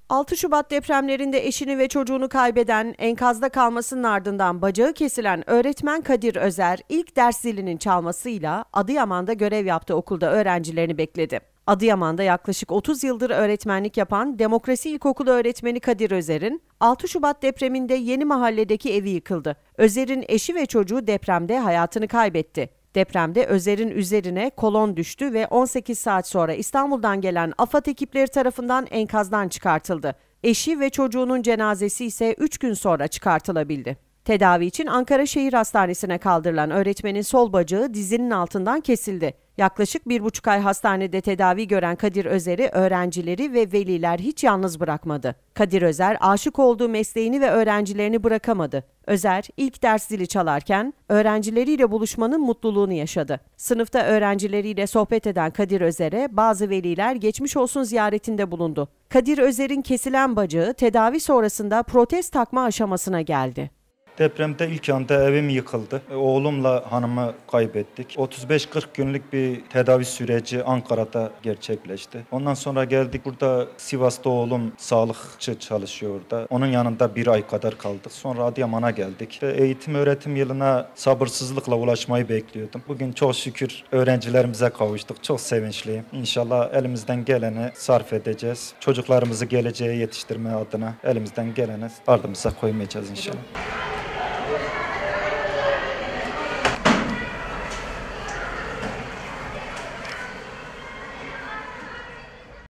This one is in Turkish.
6 Şubat depremlerinde eşini ve çocuğunu kaybeden, enkazda kalmasının ardından bacağı kesilen öğretmen Kadir Özer, ilk ders zilinin çalmasıyla Adıyaman'da görev yaptığı okulda öğrencilerini bekledi. Adıyaman'da yaklaşık 30 yıldır öğretmenlik yapan Demokrasi İlkokulu öğretmeni Kadir Özer'in 6 Şubat depreminde Yeni Mahalle'deki evi yıkıldı. Özer'in eşi ve çocuğu depremde hayatını kaybetti. Depremde Özer'in üzerine kolon düştü ve 18 saat sonra İstanbul'dan gelen AFAD ekipleri tarafından enkazdan çıkartıldı. Eşi ve çocuğunun cenazesi ise 3 gün sonra çıkartılabildi. Tedavi için Ankara Şehir Hastanesi'ne kaldırılan öğretmenin sol bacağı dizinin altından kesildi. Yaklaşık 1,5 ay hastanede tedavi gören Kadir Özer'i öğrencileri ve veliler hiç yalnız bırakmadı. Kadir Özer aşık olduğu mesleğini ve öğrencilerini bırakamadı. Özer ilk ders zili çalarken öğrencileriyle buluşmanın mutluluğunu yaşadı. Sınıfta öğrencileriyle sohbet eden Kadir Özer'e bazı veliler geçmiş olsun ziyaretinde bulundu. Kadir Özer'in kesilen bacağı tedavi sonrasında protez takma aşamasına geldi. Depremde ilk anda evim yıkıldı. Oğlumla hanımı kaybettik. 35-40 günlük bir tedavi süreci Ankara'da gerçekleşti. Ondan sonra geldik burada Sivas'ta oğlum sağlıkçı çalışıyor orada. Onun yanında bir ay kadar kaldık. Sonra Adıyaman'a geldik. Eğitim öğretim yılına sabırsızlıkla ulaşmayı bekliyordum. Bugün çok şükür öğrencilerimize kavuştuk. Çok sevinçliyim. İnşallah elimizden geleni sarf edeceğiz. Çocuklarımızı geleceğe yetiştirme adına elimizden geleni ardımıza koymayacağız inşallah.